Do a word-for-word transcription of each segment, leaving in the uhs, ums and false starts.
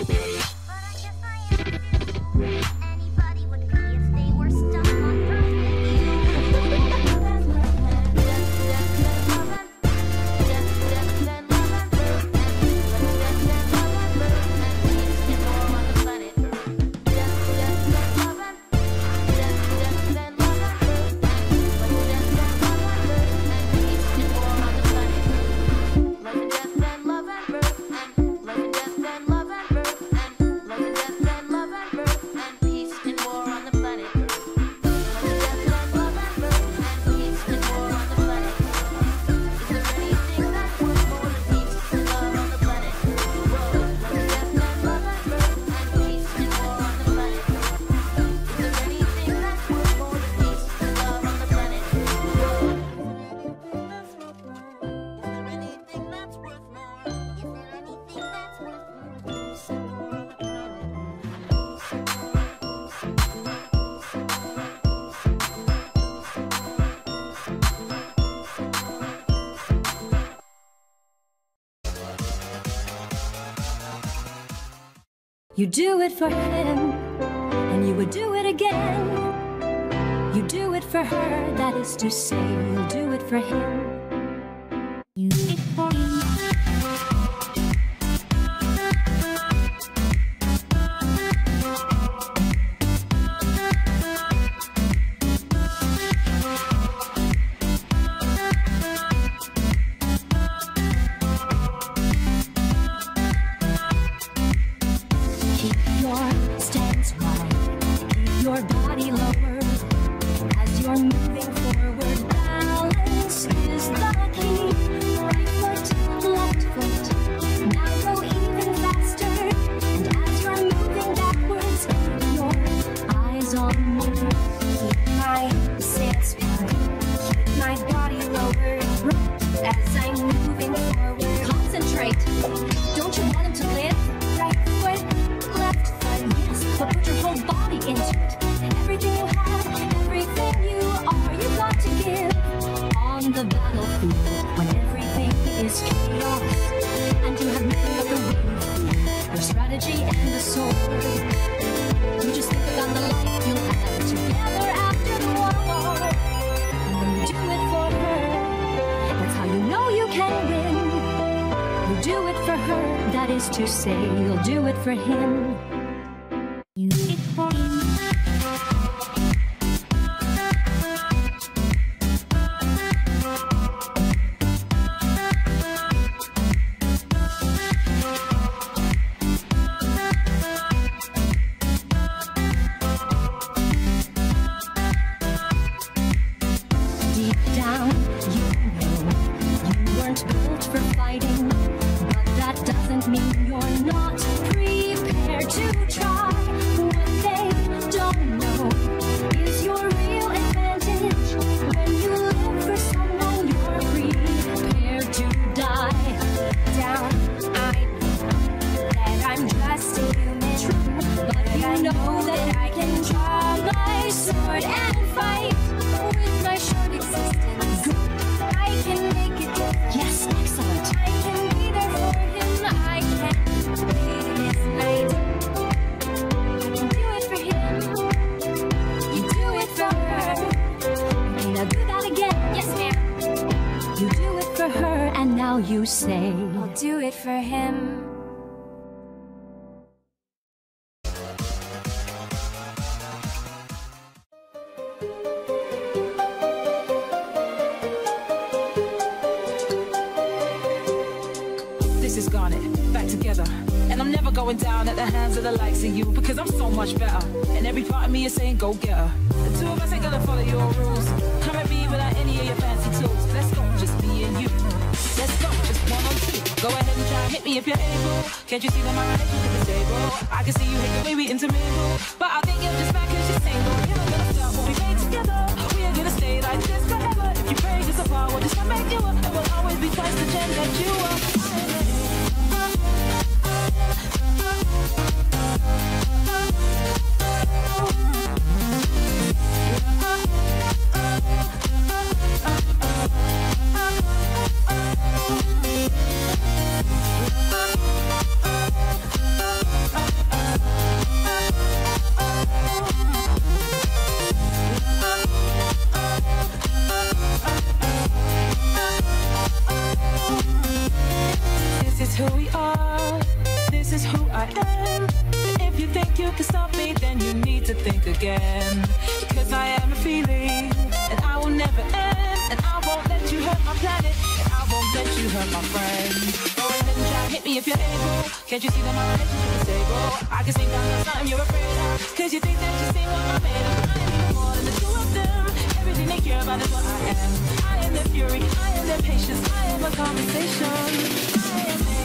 You do it for him, and you would do it again. You do it for her, that is to say, you'll do it for him. You do it for him. To say you'll do it for him. You do it for him. Deep down, you know you weren't built for fighting. That doesn't mean you're not prepared to try. What they don't know is your real advantage. When you live for someone, you're prepared to die. Down, I know that I'm trusting you, man, but you know that I can draw my sword and fight with my short existence. I can make it. Yes, excellent. I can be there for him. I can wait his night. You do it for him. You do it for her. Okay, now do that again. Yes, ma'am. You do it for her, and now you say, I'll do it for him. This is Garnet, back together. And I'm never going down at the hands of the likes of you, because I'm so much better. And every part of me is saying go get her. The two of us ain't gonna follow your rules. Come at me without any of your fancy tools. Let's go, just me and you. Let's go, just one on two. Go ahead and try and hit me if you're able. Can't you see that my relationship is stable? I can see you hate the way we intermingle, but I think you're just back cause you're single. You're not gonna stop what we made together. We ain't gonna stay like this forever. If you break us apart, we'll just come make you up. And we'll always be twice the gem that you are. Oh, who we are. This is who I am. And if you think you can stop me, then you need to think again. Because I am a feeling, and I will never end. And I won't let you hurt my planet, and I won't let you hurt my friends. Go ahead and try, hit me if you're able. Can't you see that my relationship is stable? I can sing down the something you're afraid of. Cause you think that you see what I'm made of. I am even more than the two of them. Everything they care about is what I am. I am their fury, I am their patience, I am a conversation. I am a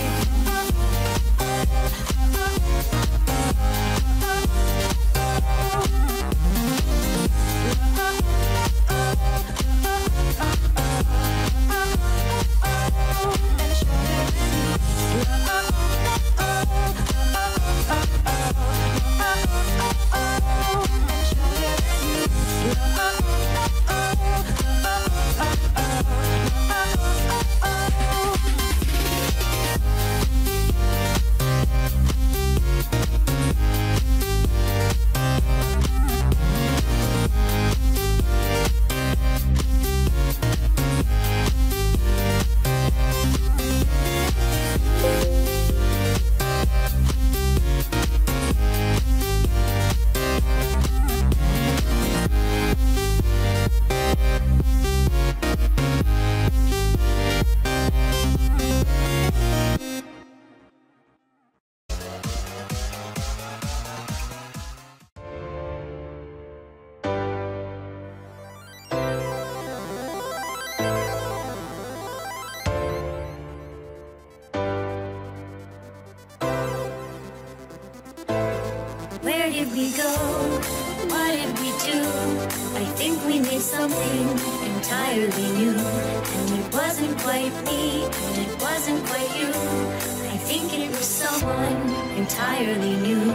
Where did we go? What did we do? I think we made something entirely new. And it wasn't quite me, and it wasn't quite you. I think it was someone entirely new.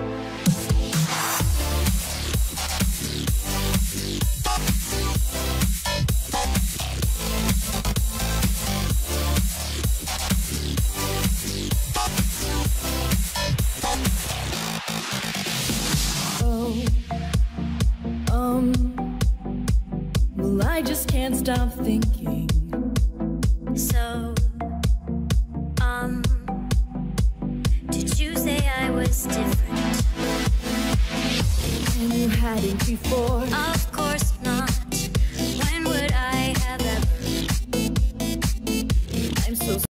I just can't stop thinking. So, um, did you say I was different? And you hadn't before. Of